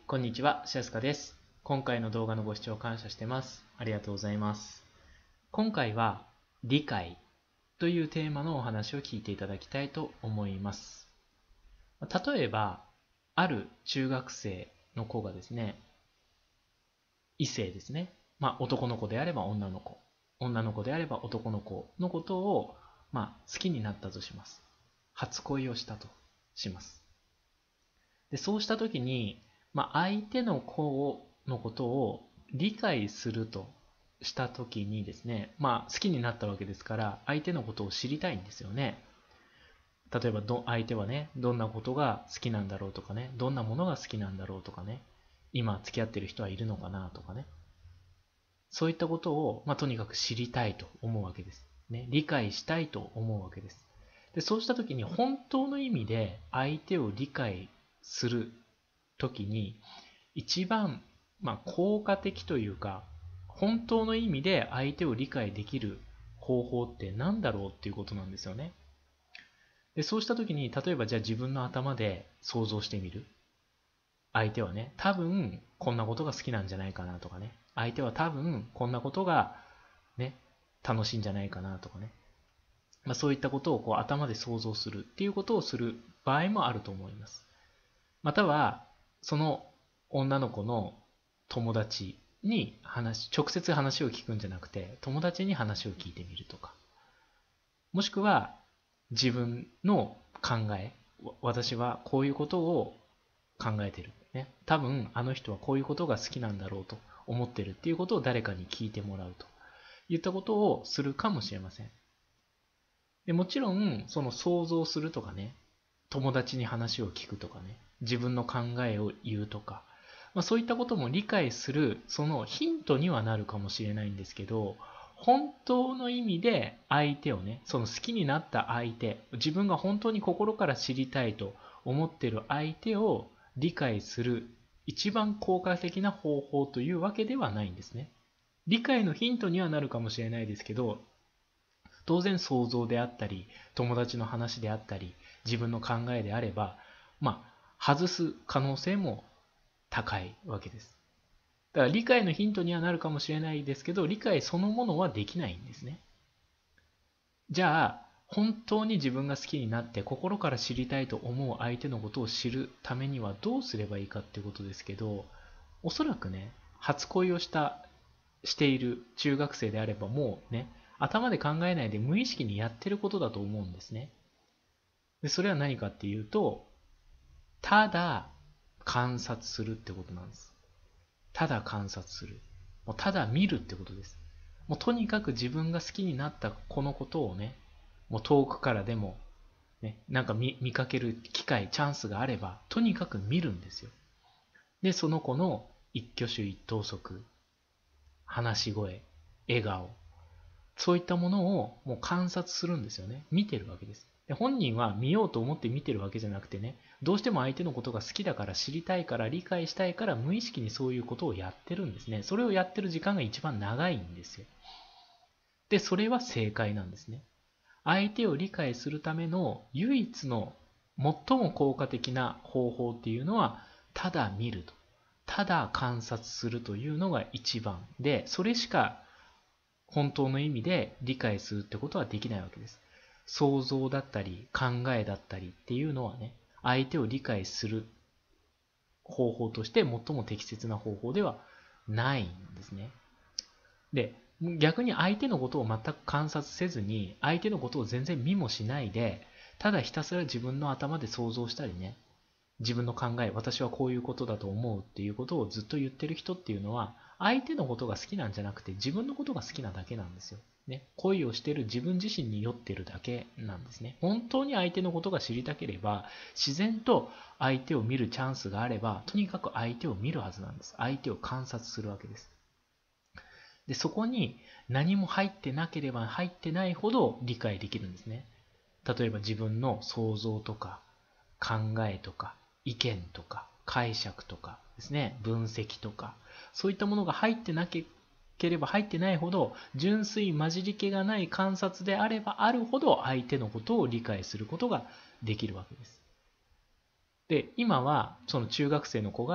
こんにちは、しやすかです。今回の動画のご視聴感謝してます。ありがとうございます。今回は理解というテーマのお話を聞いていただきたいと思います。例えば、ある中学生の子がですね、異性ですね。男の子であれば女の子、女の子であれば男の子のことを、好きになったとします。初恋をしたとします。で、そうしたときに、相手の子のことを理解するとしたときにですね、好きになったわけですから、相手のことを知りたいんですよね。例えば相手はね、どんなことが好きなんだろうとかね、どんなものが好きなんだろうとかね、今付き合ってる人はいるのかなとかね、そういったことを、とにかく知りたいと思うわけです。ね、理解したいと思うわけです。で、そうしたときに本当の意味で相手を理解するときに、一番、効果的というか、本当の意味で相手を理解できる方法って何だろうっていうことなんですよね。で、そうしたときに、例えばじゃあ自分の頭で想像してみる。相手はね、多分こんなことが好きなんじゃないかなとかね。相手は多分こんなことがね、楽しいんじゃないかなとかね。そういったことを頭で想像するっていうことをする場合もあると思います。または、その女の子の友達に直接話を聞くんじゃなくて、友達に話を聞いてみるとか。もしくは、自分の考え、私はこういうことを考えてる。ね、多分、あの人はこういうことが好きなんだろうと思ってるっていうことを誰かに聞いてもらうといったことをするかもしれません。でもちろん、その想像するとかね、友達に話を聞くとかね、自分の考えを言うとか、そういったことも理解する、そのヒントにはなるかもしれないんですけど、本当の意味で相手をね、その好きになった相手、自分が本当に心から知りたいと思っている相手を理解する一番効果的な方法というわけではないんですね。理解のヒントにはなるかもしれないですけど、当然想像であったり、友達の話であったり、自分の考えであれば、外す可能性も高いわけです。だから理解のヒントにはなるかもしれないですけど、理解そのものはできないんですね。じゃあ、本当に自分が好きになって心から知りたいと思う相手のことを知るためにはどうすればいいかっていうことですけど、おそらくね、初恋をしている中学生であればもうね、頭で考えないで無意識にやってることだと思うんですね。で、それは何かっていうと、ただ観察するってことなんです。ただ観察する。もうただ見るってことです。もうとにかく自分が好きになったこのことをね、もう遠くからでも、ね、なんか見かける機会、チャンスがあれば、とにかく見るんですよ。で、その子の一挙手一投足、話し声、笑顔、そういったものをもう観察するんですよね。見てるわけです。で、本人は見ようと思って見てるわけじゃなくてね、どうしても相手のことが好きだから知りたいから理解したいから無意識にそういうことをやってるんですね。それをやってる時間が一番長いんですよ。で、それは正解なんですね。相手を理解するための唯一の最も効果的な方法っていうのは、ただ見ると。ただ観察するというのが一番で、それしか本当の意味で理解するってことはできないわけです。想像だったり考えだったりっていうのはね、相手を理解する方法として最も適切な方法ではないんですね。で、逆に相手のことを全く観察せずに、相手のことを全然見もしないで、ただひたすら自分の頭で想像したりね、自分の考え、私はこういうことだと思うっていうことをずっと言ってる人っていうのは、相手のことが好きなんじゃなくて自分のことが好きなだけなんですよ。ね、恋をしている自分自身に酔ってるだけなんですね。本当に相手のことが知りたければ、自然と相手を見るチャンスがあれば、とにかく相手を見るはずなんです。相手を観察するわけです。で、そこに何も入ってなければ入ってないほど理解できるんですね。例えば自分の想像とか考えとか意見とか解釈とかですね、分析とか、そういったものが入ってなければ入ってないほど、純粋混じり気がない観察であればあるほど相手のことを理解することができるわけです。で、今はその中学生の子が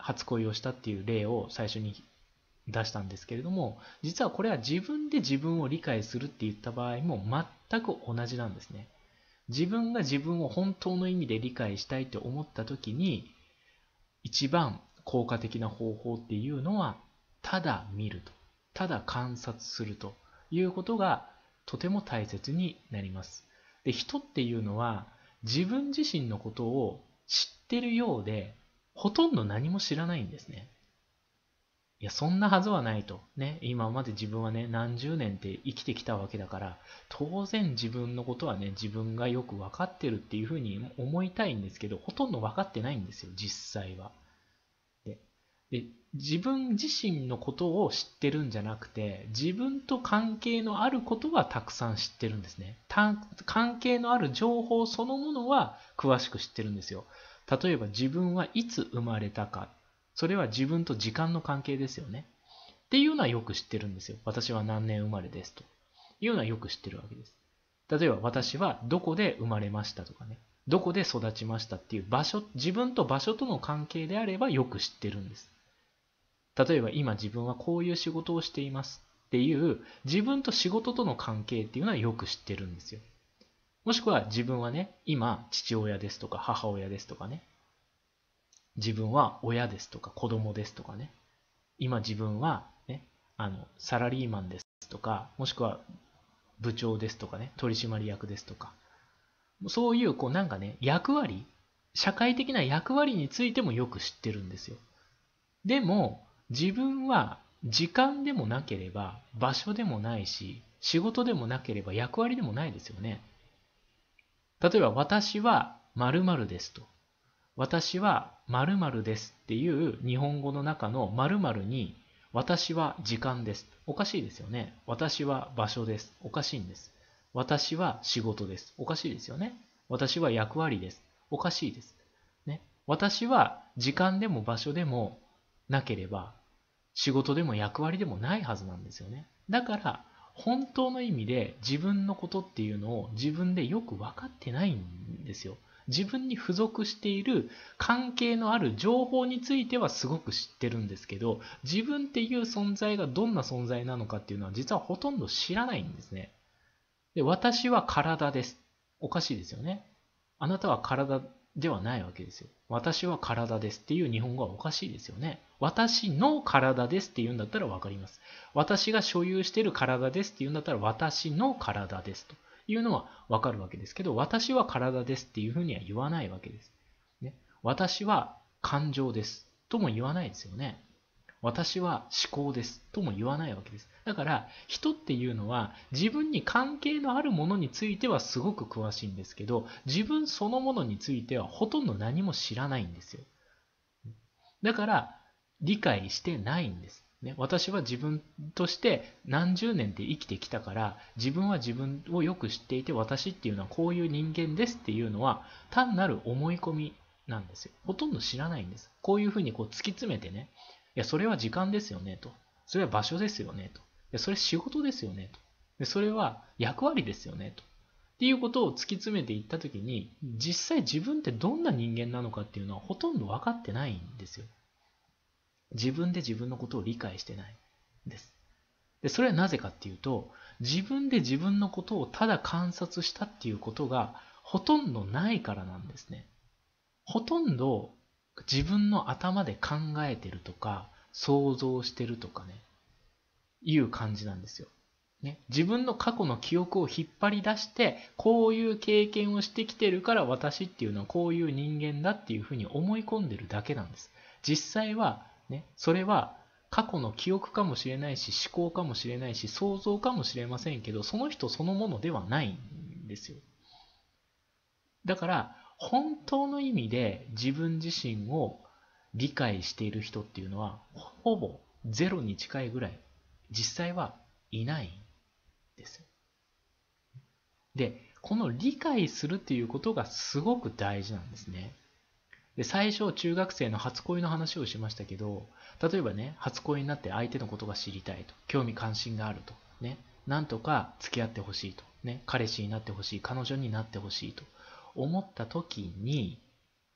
初恋をしたっていう例を最初に出したんですけれども、実はこれは自分で自分を理解するって言った場合も全く同じなんですね。自分が自分を本当の意味で理解したいと思った時に、一番効果的な方法っていうのは、ただ見ると、ただ観察するということがとても大切になります。で、人っていうのは自分自身のことを知ってるようで、ほとんど何も知らないんですね。いや、そんなはずはないと。ね、今まで自分はね、何十年って生きてきたわけだから、当然自分のことはね、自分がよく分かってるっていうふうに思いたいんですけど、ほとんど分かってないんですよ、実際は。で、自分自身のことを知ってるんじゃなくて、自分と関係のあることはたくさん知ってるんですね。関係のある情報そのものは詳しく知ってるんですよ。例えば自分はいつ生まれたか。それは自分と時間の関係ですよね。っていうのはよく知ってるんですよ。私は何年生まれですというのはよく知ってるわけです。例えば私はどこで生まれましたとかね。どこで育ちましたっていう場所、自分と場所との関係であればよく知ってるんです。例えば今自分はこういう仕事をしていますっていう自分と仕事との関係っていうのはよく知ってるんですよ。もしくは自分はね、今父親ですとか母親ですとかね、自分は親ですとか子供ですとかね、今自分はね、サラリーマンですとか、もしくは部長ですとかね、取締役ですとか、そういうこうなんかね、役割、社会的な役割についてもよく知ってるんですよ。でも、自分は時間でもなければ場所でもないし、仕事でもなければ役割でもないですよね。例えば私は〇〇ですと。私は〇〇ですっていう日本語の中の〇〇に私は時間です。おかしいですよね。私は場所です。おかしいんです。私は仕事です。おかしいですよね。私は役割です。おかしいです。ね。私は時間でも場所でもなければ仕事でも役割でもないはずなんですよね。だから本当の意味で自分のことっていうのを自分でよく分かってないんですよ。自分に付属している関係のある情報についてはすごく知ってるんですけど、自分っていう存在がどんな存在なのかっていうのは実はほとんど知らないんですね。で、私は体です。おかしいですよね。あなたは体ではないわけですよ。私は体ですっていう日本語はおかしいですよね。私の体ですって言うんだったらわかります。私が所有している体ですって言うんだったら私の体ですというのはわかるわけですけど、私は体ですっていうふうには言わないわけです。ね、私は感情ですとも言わないですよね。私は思考ですとも言わないわけです。だから人っていうのは自分に関係のあるものについてはすごく詳しいんですけど、自分そのものについてはほとんど何も知らないんですよ。だから理解してないんです。ね、私は自分として何十年って生きてきたから自分は自分をよく知っていて、私っていうのはこういう人間ですっていうのは単なる思い込みなんですよ。ほとんど知らないんです。こういうふうにこう突き詰めてね、いやそれは時間ですよねと、それは場所ですよねと、いやそれ仕事ですよねと、でそれは役割ですよねとっていうことを突き詰めていったときに、実際自分ってどんな人間なのかっていうのはほとんど分かってないんですよ。自分で自分のことを理解してないんです。で、それはなぜかっていうと、自分で自分のことをただ観察したっていうことがほとんどないからなんですね。ほとんど自分の頭で考えてるとか、想像してるとかね、いう感じなんですよ。ね、自分の過去の記憶を引っ張り出して、こういう経験をしてきてるから私っていうのはこういう人間だっていうふうに思い込んでるだけなんです。実際は、ね、それは過去の記憶かもしれないし、思考かもしれないし、想像かもしれませんけど、その人そのものではないんですよ。だから、本当の意味で自分自身を理解している人っていうのは、ほぼゼロに近いぐらい、実際はいないんですよ。で、この理解するっていうことがすごく大事なんですね。で、最初中学生の初恋の話をしましたけど、例えばね、初恋になって相手のことが知りたいと、興味関心があると、ね、なんとか付き合ってほしいと、ね、彼氏になってほしい、彼女になってほしいと思った時に、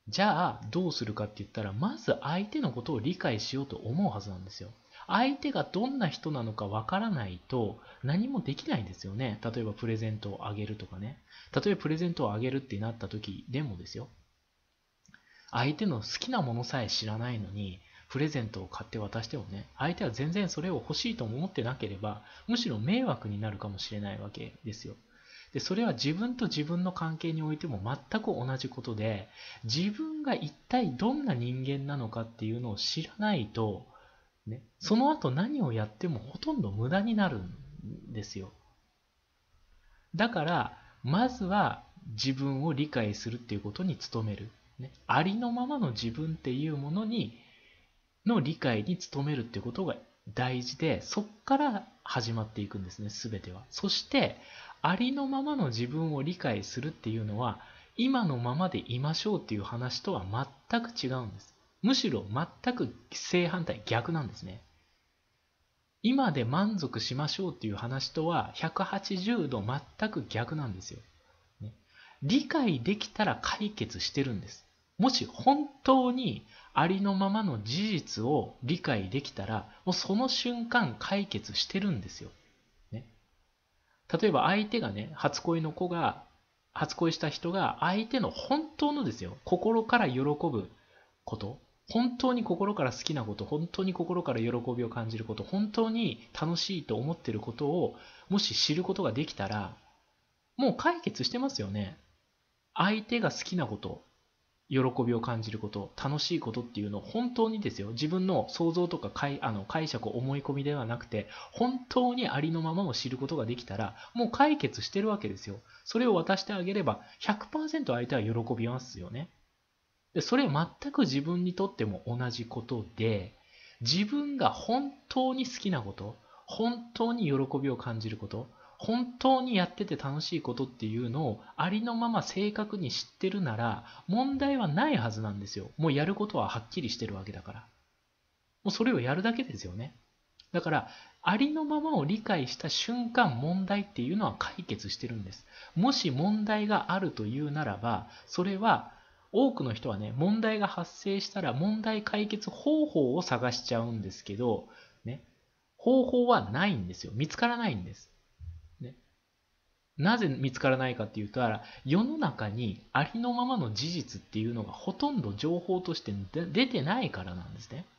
じゃあどうするかって言ったら、まず相手のことを理解しようと思うはずなんですよ。相手がどんな人なのかわからないと何もできないんですよね。例えばプレゼントをあげるとかね。例えばプレゼントをあげるってなった時でもですよ。相手の好きなものさえ知らないのに、プレゼントを買って渡してもね、相手は全然それを欲しいと思ってなければ、むしろ迷惑になるかもしれないわけですよ。で、それは自分と自分の関係においても全く同じことで、自分が一体どんな人間なのかっていうのを知らないと、ね、その後何をやってもほとんど無駄になるんですよ。だから、まずは自分を理解するっていうことに努める。ね、ありのままの自分っていうものの理解に努めるっていうことが大事で、そこから始まっていくんですね、すべては。そして、ありのままの自分を理解するっていうのは、今のままでいましょうっていう話とは全く違うんです。むしろ全く正反対、逆なんですね。今で満足しましょうっていう話とは180度全く逆なんですよ。ね、理解できたら解決してるんです。もし本当にありのままの事実を理解できたら、もうその瞬間解決してるんですよ。ね、例えば相手がね、初恋した人が相手の本当のですよ、心から喜ぶこと、本当に心から好きなこと、本当に心から喜びを感じること、本当に楽しいと思っていることをもし知ることができたら、もう解決してますよね。相手が好きなこと、喜びを感じること、楽しいことっていうのを本当にですよ、自分の想像とか解釈、思い込みではなくて、本当にありのままを知ることができたら、もう解決してるわけですよ。それを渡してあげれば、100% 相手は喜びますよね。で、それ全く自分にとっても同じことで、自分が本当に好きなこと、本当に喜びを感じること、本当にやってて楽しいことっていうのをありのまま正確に知ってるなら問題はないはずなんですよ。もうやることははっきりしてるわけだから。もうそれをやるだけですよね。だから、ありのままを理解した瞬間問題っていうのは解決してるんです。もし問題があるというならば、それは多くの人はね、問題が発生したら問題解決方法を探しちゃうんですけど、ね、方法はないんですよ。見つからないんです。ね、なぜ見つからないかっていうと、世の中にありのままの事実っていうのがほとんど情報として出てないからなんですね。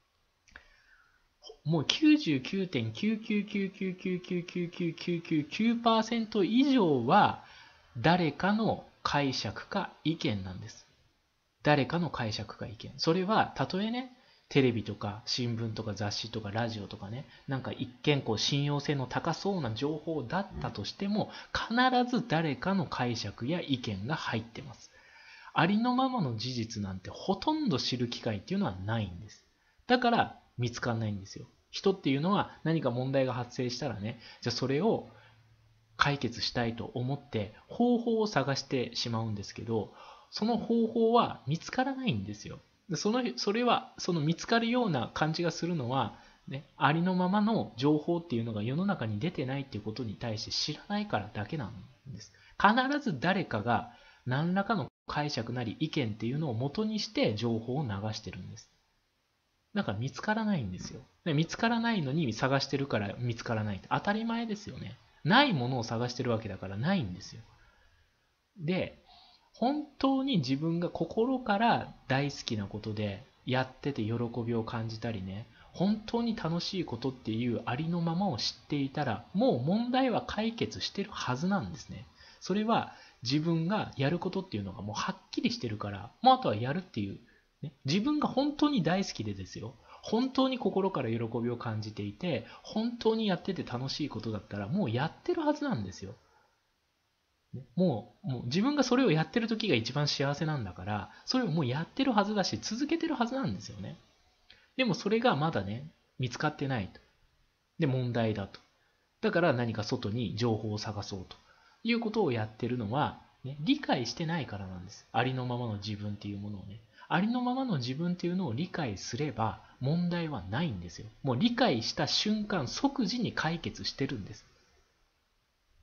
もう99.99999999999%以上は誰かの解釈か意見なんです。誰かの解釈か意見。それはたとえね、テレビとか新聞とか雑誌とかラジオとかね、なんか一見こう信用性の高そうな情報だったとしても、必ず誰かの解釈や意見が入ってます。ありのままの事実なんてほとんど知る機会っていうのはないんです。だから見つかんないんですよ。人っていうのは何か問題が発生したらね、じゃあそれを解決したいと思って方法を探してしまうんですけど、その方法は見つからないんですよ。それはその見つかるような感じがするのは、ね、ありのままの情報っていうのが世の中に出てないっていうことに対して知らないからだけなんです。必ず誰かが何らかの解釈なり意見っていうのを元にして情報を流してるんです。だから見つからないんですよ。で、見つからないのに探してるから見つからないって当たり前ですよね。ないものを探してるわけだからないんですよ。で、本当に自分が心から大好きなことでやってて喜びを感じたりね、本当に楽しいことっていうありのままを知っていたら、もう問題は解決してるはずなんですね。それは自分がやることっていうのがもうはっきりしてるから、もうあとはやるっていう、ね、自分が本当に大好きでですよ。本当に心から喜びを感じていて、本当にやってて楽しいことだったら、もうやってるはずなんですよ。もう自分がそれをやってる時が一番幸せなんだから、それをもうやってるはずだし、続けてるはずなんですよね。でもそれがまだね、見つかってないと。で、問題だと。だから何か外に情報を探そうということをやってるのは、ね、理解してないからなんです。ありのままの自分っていうものをね。ありのままの自分っていうのを理解すれば問題はないんですよ。もう理解した瞬間、即時に解決してるんです。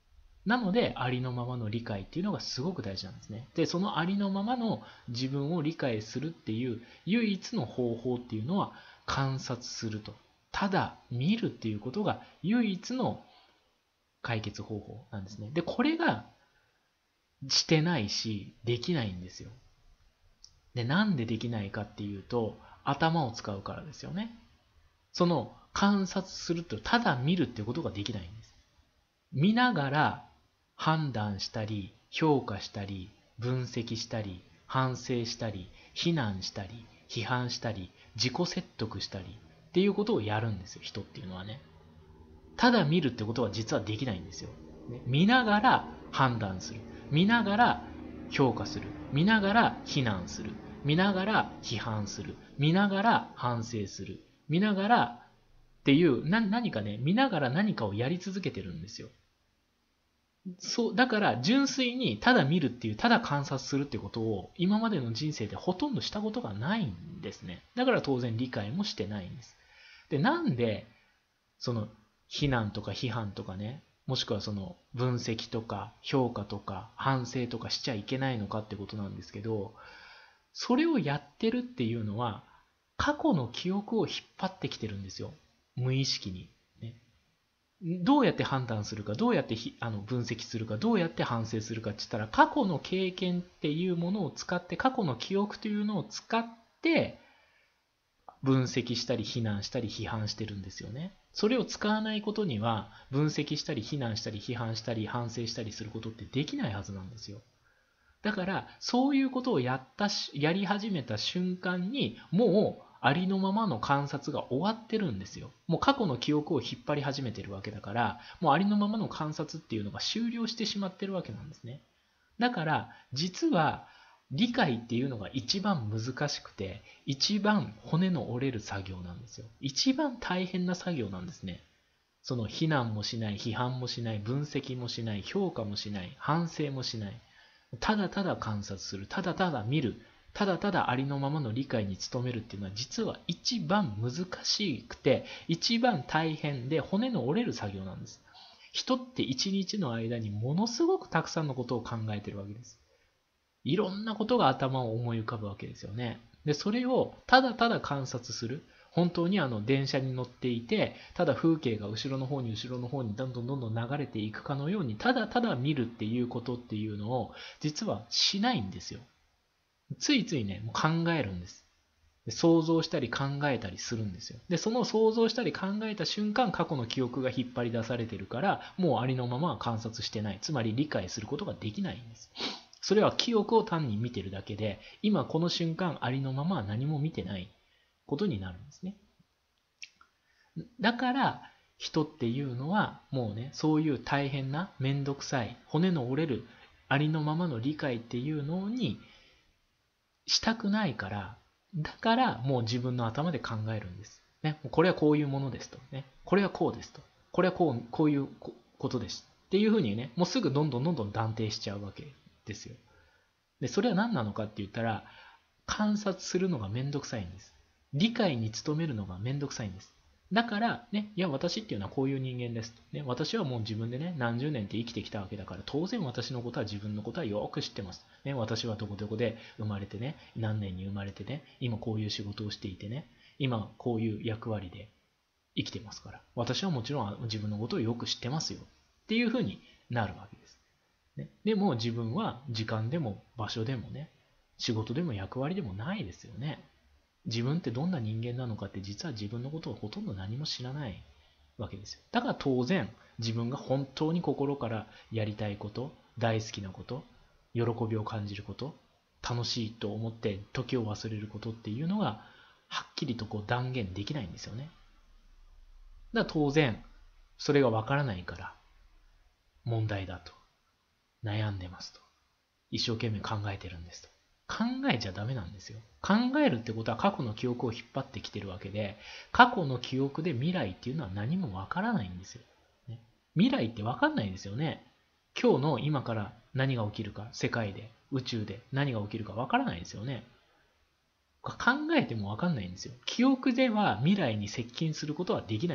なので、ありのままの理解っていうのがすごく大事なんですね。で、そのありのままの自分を理解するっていう唯一の方法っていうのは観察すると。ただ見るっていうことが唯一の解決方法なんですね。で、これがしてないし、できないんですよ。で、なんでできないかっていうと、頭を使うからですよね。その観察すると、ただ見るってことができないんです。見ながら判断したり、評価したり、分析したり、反省したり、非難したり、批判したり、自己説得したりっていうことをやるんですよ、人っていうのはね。ただ見るってことは実はできないんですよ。見ながら判断する。見ながら評価する。見ながら非難する。見ながら批判する。見ながら反省する。見ながらっていう何かね、見ながら何かをやり続けてるんですよ。そうだから純粋にただ見るっていう、ただ観察するっていうことを今までの人生でほとんどしたことがないんですね。だから当然理解もしてないんです。で、なんでその非難とか批判とかね、もしくはその分析とか評価とか反省とかしちゃいけないのかってことなんですけど、それをやってるっていうのは過去の記憶を引っ張ってきてるんですよ。無意識に。ね、どうやって判断するか、どうやって分析するか、どうやって反省するかって言ったら、過去の経験っていうものを使って、過去の記憶というのを使って分析したり非難したり批判してるんですよね。それを使わないことには分析したり非難したり批判したり反省したりすることってできないはずなんですよ。だからそういうことをやり始めた瞬間にもうありのままの観察が終わってるんですよ。もう過去の記憶を引っ張り始めてるわけだから、もうありのままの観察っていうのが終了してしまってるわけなんですね。だから実は理解っていうのが一番難しくて、一番骨の折れる作業なんですよ。一番大変な作業なんですね。その非難もしない、批判もしない、分析もしない、評価もしない、反省もしない。ただただ観察する、ただただ見る、ただただありのままの理解に努めるっていうのは実は一番難しくて、一番大変で骨の折れる作業なんです。人って一日の間にものすごくたくさんのことを考えてるわけです。いろんなことが頭を思い浮かぶわけですよね。で、それをただただ観察する。本当に電車に乗っていて、ただ風景が後ろの方にどんどんどんどん流れていくかのように、ただただ見るっていうことっていうのを、実はしないんですよ。ついついね、もう考えるんです。想像したり考えたりするんですよ。で、その想像したり考えた瞬間、過去の記憶が引っ張り出されてるから、もうありのまま観察してない。つまり理解することができないんです。それは記憶を単に見てるだけで、今この瞬間ありのままは何も見てないことになるんですね。だから人っていうのはもうね、そういう大変なめんどくさい骨の折れるありのままの理解っていうのにしたくないから、だからもう自分の頭で考えるんです。ね、これはこういうものですと。ね、これはこうですと。これはこういうことです。っていうふうにね、もうすぐどんどん断定しちゃうわけですよ。で、それは何なのかって言ったら、観察するのがめんどくさいんです。理解に努めるのがめんどくさいんです。だからね、いや私っていうのはこういう人間ですと、ね。私はもう自分でね、何十年って生きてきたわけだから、当然私のことは自分のことはよく知ってます。ね、私はどこどこで生まれてね、何年に生まれてね、今こういう仕事をしていてね、今こういう役割で生きてますから、私はもちろん自分のことをよく知ってますよ。っていうふうになるわけです。ね、でも自分は時間でも場所でもね、仕事でも役割でもないですよね。自分ってどんな人間なのかって実は自分のことをほとんど何も知らないわけですよ。だから当然自分が本当に心からやりたいこと、大好きなこと、喜びを感じること、楽しいと思って時を忘れることっていうのがはっきりと断言できないんですよね。だから当然それがわからないから問題だと、悩んでますと、一生懸命考えてるんですと。考えちゃダメなんですよ。考えるってことは過去の記憶を引っ張ってきてるわけで、過去の記憶で未来っていうのは何もわからないんですよ。ね、未来ってわかんないですよね。今日の今から何が起きるか、世界で、宇宙で何が起きるかわからないですよね。考えてもわかんないんですよ。記憶では未来に接近することはできないんです。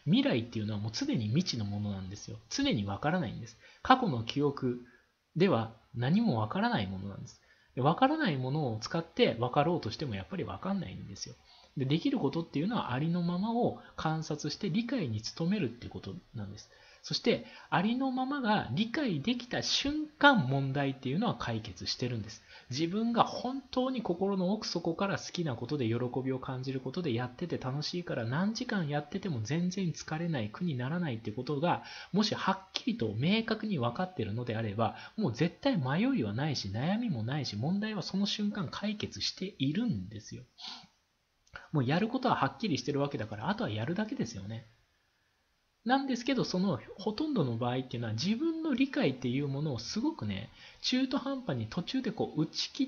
未来っていうのはもう常に未知のものなんですよ。常にわからないんです。過去の記憶では何もわからないものなんです。わからないものを使って分かろうとしてもやっぱりわかんないんですよ。できることっていうのはありのままを観察して理解に努めるっていうことなんです。そしてありのままが理解できた瞬間問題っていうのは解決してるんです。自分が本当に心の奥底から好きなことで喜びを感じることでやってて楽しいから何時間やってても全然疲れない苦にならないってことがもしはっきりと明確に分かっているのであればもう絶対迷いはないし悩みもないし問題はその瞬間解決しているんですよ。もうやることははっきりしてるわけだからあとはやるだけですよね。なんですけど、そのほとんどの場合っていうのは自分の理解っていうものをすごくね、中途半端に途中で打ち切って、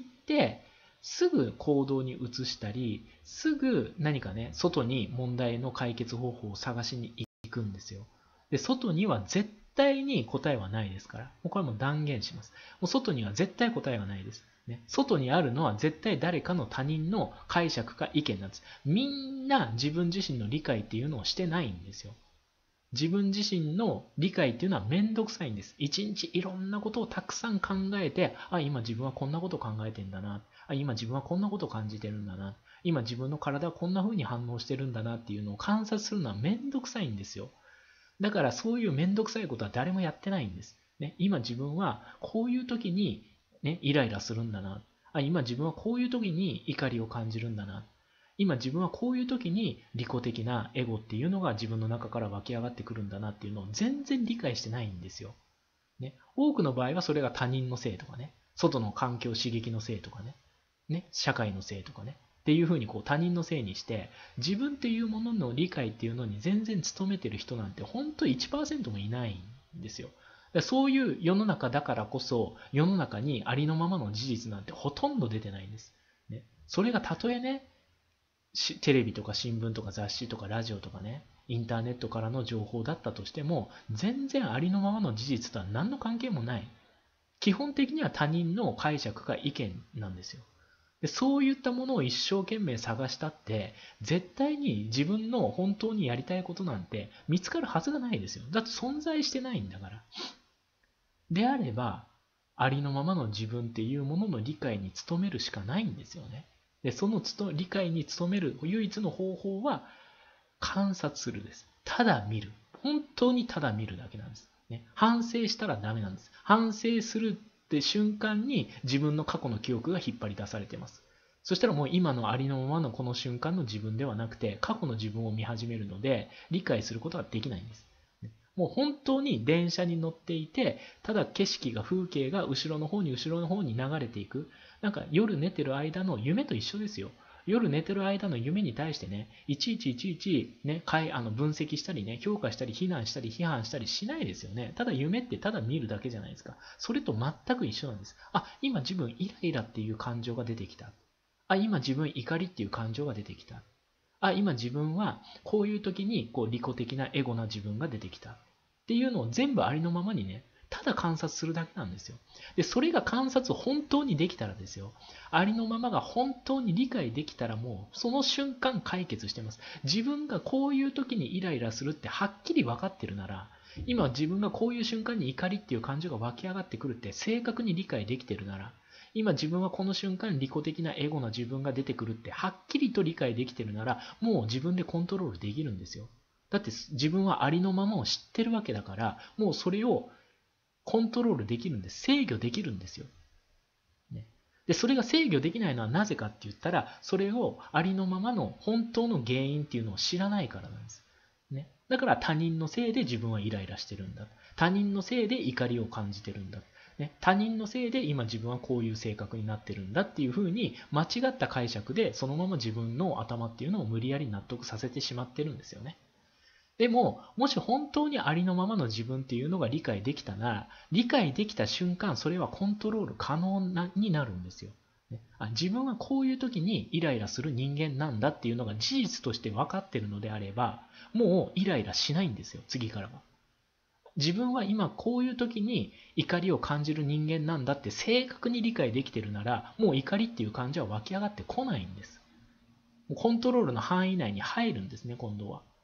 すぐ行動に移したり、すぐ何かね、外に問題の解決方法を探しに行くんですよ。で、外には絶対に答えはないですから。もうこれも断言します。もう外には絶対答えはないです。ね、外にあるのは絶対誰かの他人の解釈か意見なんです。みんな自分自身の理解っていうのをしてないんですよ。自分自身の理解っていうのはめんどくさいんです。一日いろんなことをたくさん考えて、今自分はこんなことを考えてんだな。今自分はこんなことを感じてるんだな。今自分の体はこんな風に反応してるんだなっていうのを観察するのはめんどくさいんですよ。だからそういうめんどくさいことは誰もやってないんです。ね、今自分はこういう時に、ね、イライラするんだな。今自分はこういう時に怒りを感じるんだな。今自分はこういう時に利己的なエゴっていうのが自分の中から湧き上がってくるんだなっていうのを全然理解してないんですよ。ね、多くの場合はそれが他人のせいとかね、外の環境刺激のせいとかね、社会のせいとかね、っていうふうに他人のせいにして自分っていうものの理解っていうのに全然努めてる人なんて本当 1% もいないんですよ。そういう世の中だからこそ世の中にありのままの事実なんてほとんど出てないんです。ね、それがたとえね、テレビとか新聞とか雑誌とかラジオとかね、インターネットからの情報だったとしても、全然ありのままの事実とは何の関係もない。基本的には他人の解釈か意見なんですよ。でそういったものを一生懸命探したって、絶対に自分の本当にやりたいことなんて見つかるはずがないですよ。だって存在してないんだから。であれば、ありのままの自分っていうものの理解に努めるしかないんですよね。で、その理解に努める唯一の方法は観察するです。ただ見る。本当にただ見るだけなんです。ね、反省したらダメなんです。反省するって瞬間に自分の過去の記憶が引っ張り出されています。そしたらもう今のありのままのこの瞬間の自分ではなくて過去の自分を見始めるので理解することができないんです。もう本当に電車に乗っていて、ただ景色が、風景が後ろの方に流れていく。なんか夜寝てる間の夢と一緒ですよ。夜寝てる間の夢に対してね、いちいちね、分析したりね、評価したり、非難したり、批判したりしないですよね。ただ夢ってただ見るだけじゃないですか。それと全く一緒なんです。今自分イライラっていう感情が出てきた。今自分怒りっていう感情が出てきた。今自分はこういう時に利己的なエゴな自分が出てきたっていうのを全部ありのままにね、ただ観察するだけなんですよ。で、それが観察本当にできたらですよ。ありのままが本当に理解できたらもうその瞬間解決してます。自分がこういう時にイライラするってはっきり分かってるなら、今自分がこういう瞬間に怒りっていう感情が湧き上がってくるって正確に理解できてるなら、今自分はこの瞬間利己的なエゴな自分が出てくるってはっきりと理解できてるならもう自分でコントロールできるんですよ。だって自分はありのままを知ってるわけだからもうそれをコントロールできるんです。制御できるんですよ。ね、でそれが制御できないのはなぜかって言ったらそれをありのままの本当の原因っていうのを知らないからなんです。ね、だから他人のせいで自分はイライラしてるんだ。他人のせいで怒りを感じてるんだ。ね、他人のせいで今自分はこういう性格になってるんだっていうふうに間違った解釈でそのまま自分の頭っていうのを無理やり納得させてしまってるんですよね。でも、もし本当にありのままの自分っていうのが理解できたなら、理解できた瞬間、それはコントロール可能になるんですよ。自分はこういう時にイライラする人間なんだっていうのが事実として分かってるのであれば、もうイライラしないんですよ、次からは。自分は今こういう時に怒りを感じる人間なんだって正確に理解できてるなら、もう怒りっていう感情は湧き上がってこないんです。コントロールの範囲内に入るんですね、今度は。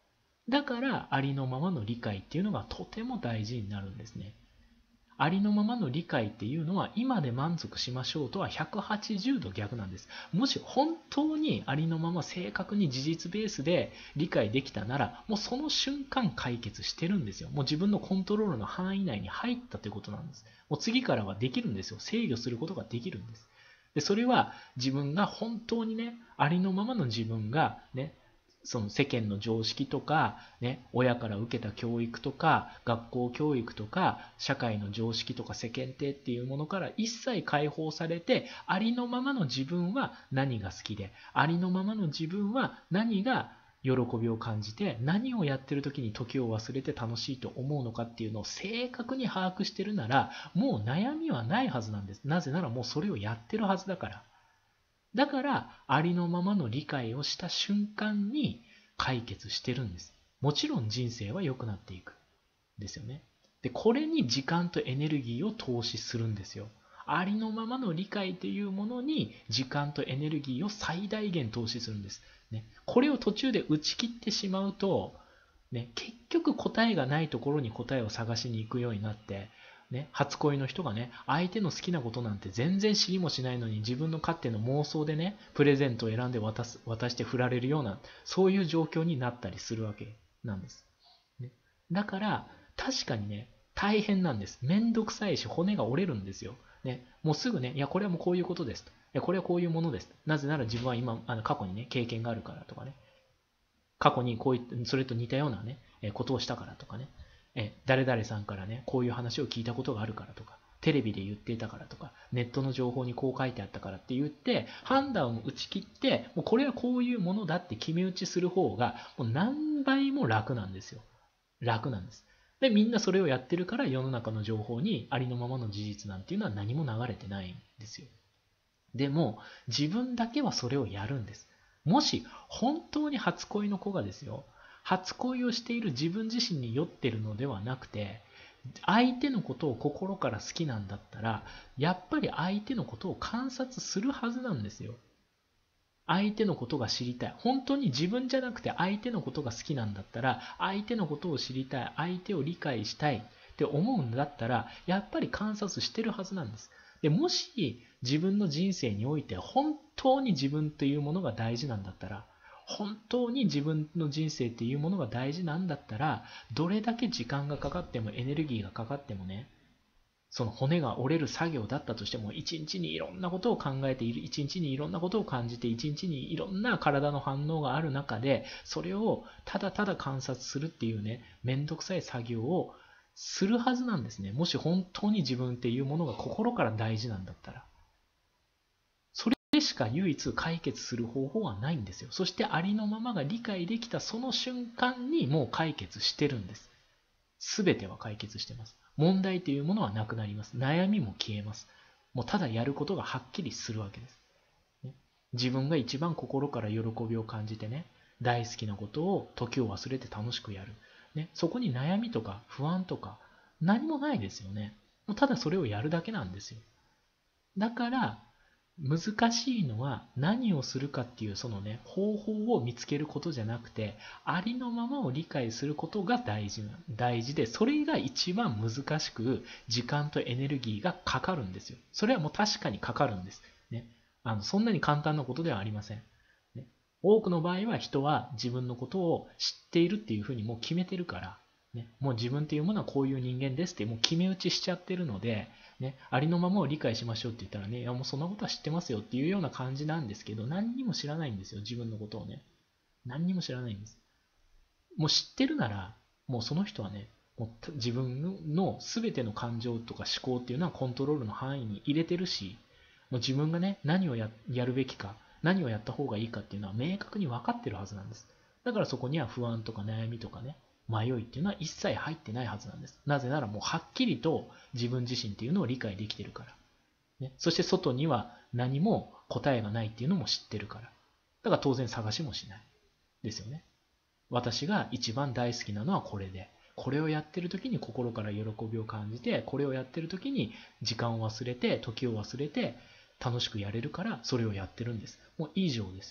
だからありのままの理解っていうのがとても大事になるんですね。ありのままの理解っていうのは今で満足しましょうとは180度逆なんです。もし本当にありのまま正確に事実ベースで理解できたなら、もうその瞬間解決してるんですよ。もう自分のコントロールの範囲内に入ったということなんです。もう次からはできるんですよ。制御することができるんです。で、それは自分が本当にね、ありのままの自分がね、その世間の常識とか、ね、親から受けた教育とか、学校教育とか、社会の常識とか世間体っていうものから一切解放されて、ありのままの自分は何が好きで、ありのままの自分は何が喜びを感じて、何をやってる時に時を忘れて楽しいと思うのかっていうのを正確に把握してるなら、もう悩みはないはずなんです。なぜならもうそれをやってるはずだから。だから、ありのままの理解をした瞬間に解決してるんです。もちろん人生は良くなっていく。ですよね。で、これに時間とエネルギーを投資するんですよ。ありのままの理解というものに時間とエネルギーを最大限投資するんです。ね、これを途中で打ち切ってしまうと、ね、結局答えがないところに答えを探しに行くようになって、ね、初恋の人がね、相手の好きなことなんて全然知りもしないのに自分の勝手の妄想でね、プレゼントを選んで渡して振られるような、そういう状況になったりするわけなんです。ね、だから、確かにね、大変なんです。めんどくさいし、骨が折れるんですよ。ね、もうすぐね、いや、これはもうこういうことですと。いや、これはこういうものです。なぜなら自分は今、過去にね、経験があるからとかね。過去にこういったそれと似たようなね、ことをしたからとかね、誰々さんからね、こういう話を聞いたことがあるからとか、テレビで言っていたからとか、ネットの情報にこう書いてあったからって言って、判断を打ち切って、もうこれはこういうものだって決め打ちする方が、もう何倍も楽なんですよ。楽なんです。で、みんなそれをやってるから世の中の情報にありのままの事実なんていうのは何も流れてないんですよ。でも、自分だけはそれをやるんです。もし、本当に初恋の子がですよ、初恋をしている自分自身に酔ってるのではなくて、相手のことを心から好きなんだったら、やっぱり相手のことを観察するはずなんですよ。相手のことが知りたい。本当に自分じゃなくて相手のことが好きなんだったら、相手のことを知りたい。相手を理解したいって思うんだったら、やっぱり観察してるはずなんです。で、もし自分の人生において本当に自分というものが大事なんだったら、本当に自分の人生っていうものが大事なんだったら、どれだけ時間がかかってもエネルギーがかかってもね、その骨が折れる作業だったとしても、一日にいろんなことを考えている、一日にいろんなことを感じて、一日にいろんな体の反応がある中で、それをただただ観察するっていうね、めんどくさい作業をするはずなんですね。もし本当に自分っていうものが心から大事なんだったら。それしか唯一解決する方法はないんですよ。そしてありのままが理解できたその瞬間にもう解決してるんです。すべては解決してます。問題というものはなくなります。悩みも消えます。もうただやることがはっきりするわけです。ね、自分が一番心から喜びを感じてね、大好きなことを時を忘れて楽しくやる。ね、そこに悩みとか不安とか何もないですよね。もうただそれをやるだけなんですよ。だから難しいのは何をするかっていうそのね、方法を見つけることじゃなくて、ありのままを理解することが大事で、それが一番難しく、時間とエネルギーがかかるんですよ。それはもう確かにかかるんです。ね。そんなに簡単なことではありません。ね、多くの場合は人は自分のことを知っているっていうふうにもう決めてるから、ね、もう自分っていうものはこういう人間ですってもう決め打ちしちゃってるので、ね、ありのままを理解しましょうって言ったらね、いやもうそんなことは知ってますよっていうような感じなんですけど、何にも知らないんですよ、自分のことをね。何にも知らないんです。もう知ってるなら、もうその人はね、もう自分の全ての感情とか思考っていうのはコントロールの範囲に入れてるし、もう自分がね、何をやるべきか、何をやった方がいいかっていうのは明確に分かってるはずなんです。だからそこには不安とか悩みとかね、迷いっていうのは一切入ってないはずなんです。なぜならもうはっきりと自分自身っていうのを理解できてるから。ね、そして外には何も答えがないっていうのも知ってるから。だから当然探しもしない。ですよね。私が一番大好きなのはこれで、これをやってる時に心から喜びを感じて、これをやってる時に時間を忘れて、時を忘れて、楽しくやれるから、それをやってるんです。もう以上ですよ。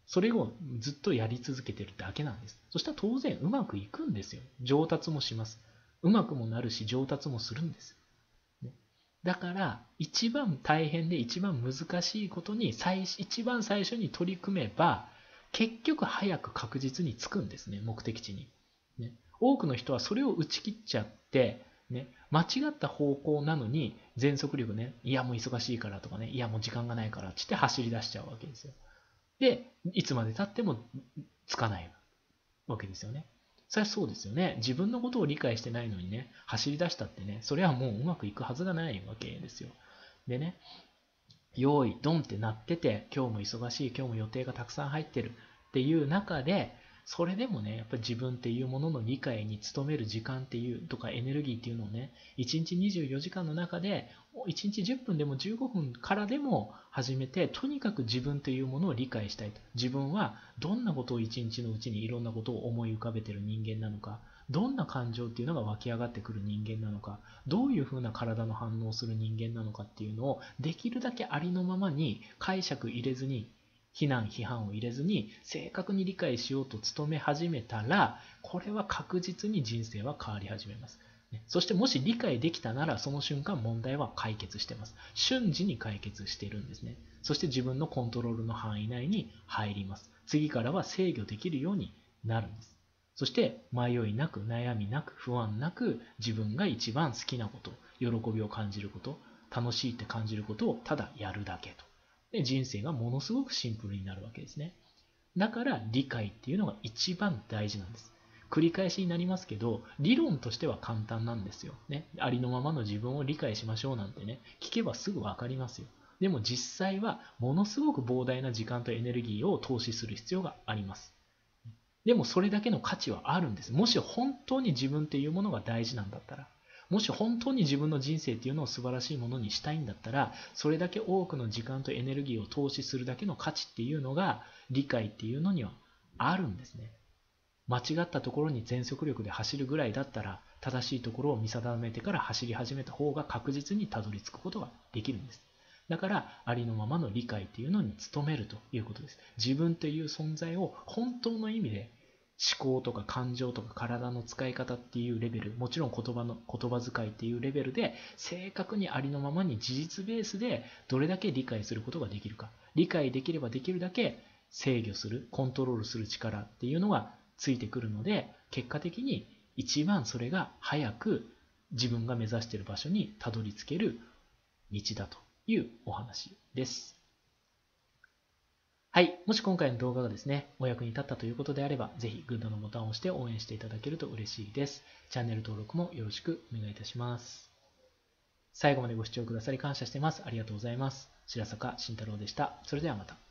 それをずっとやり続けてるだけなんです。そしたら当然うまくいくんですよ。上達もします。うまくもなるし上達もするんです。だから一番大変で一番難しいことに一番最初に取り組めば結局早く確実に着くんですね、目的地に。ね、多くの人はそれを打ち切っちゃって、ね、間違った方向なのに全速力ね、いやもう忙しいからとかね、いやもう時間がないからって走り出しちゃうわけですよ。で、いつまで経ってもつかないわけですよね。それはそうですよね。自分のことを理解してないのにね、走り出したってね、それはもううまくいくはずがないわけですよ。でね、用意ドンってなってて、今日も忙しい、今日も予定がたくさん入ってるっていう中で、それでもね、やっぱり自分っていうものの理解に努める時間っていうとかエネルギーっていうのをね、1日24時間の中で、1日10分でも15分からでも始めて、とにかく自分というものを理解したいと。自分はどんなことを1日のうちにいろんなことを思い浮かべてる人間なのか、どんな感情っていうのが湧き上がってくる人間なのか、どういうふうな体の反応をする人間なのかっていうのをできるだけありのままに解釈入れずに、非難批判を入れずに正確に理解しようと努め始めたら、これは確実に人生は変わり始めます。そしてもし理解できたなら、その瞬間問題は解決してます。瞬時に解決しているんですね。そして自分のコントロールの範囲内に入ります。次からは制御できるようになるんです。そして迷いなく、悩みなく、不安なく、自分が一番好きなこと、喜びを感じること、楽しいって感じることをただやるだけと。で、人生がものすごくシンプルになるわけですね。だから理解っていうのが一番大事なんです。繰り返しになりますけど、理論としては簡単なんですよ。ね。ありのままの自分を理解しましょうなんてね、聞けばすぐわかりますよ。でも実際はものすごく膨大な時間とエネルギーを投資する必要があります。でもそれだけの価値はあるんです。もし本当に自分っていうものが大事なんだったら。もし本当に自分の人生っていうのを素晴らしいものにしたいんだったら、それだけ多くの時間とエネルギーを投資するだけの価値っていうのが、理解っていうのにはあるんですね。間違ったところに全速力で走るぐらいだったら、正しいところを見定めてから走り始めた方が確実にたどり着くことができるんです。だから、ありのままの理解っていうのに努めるということです。自分という存在を本当の意味で思考とか感情とか体の使い方っていうレベル、もちろん言葉遣いっていうレベルで正確にありのままに事実ベースでどれだけ理解することができるか。理解できればできるだけ制御する、コントロールする力っていうのがついてくるので、結果的に一番それが早く自分が目指している場所にたどり着ける道だというお話です。はい。もし今回の動画がですね、お役に立ったということであれば、ぜひグッドのボタンを押して応援していただけると嬉しいです。チャンネル登録もよろしくお願いいたします。最後までご視聴くださり感謝してます。ありがとうございます。白坂慎太郎でした。それではまた。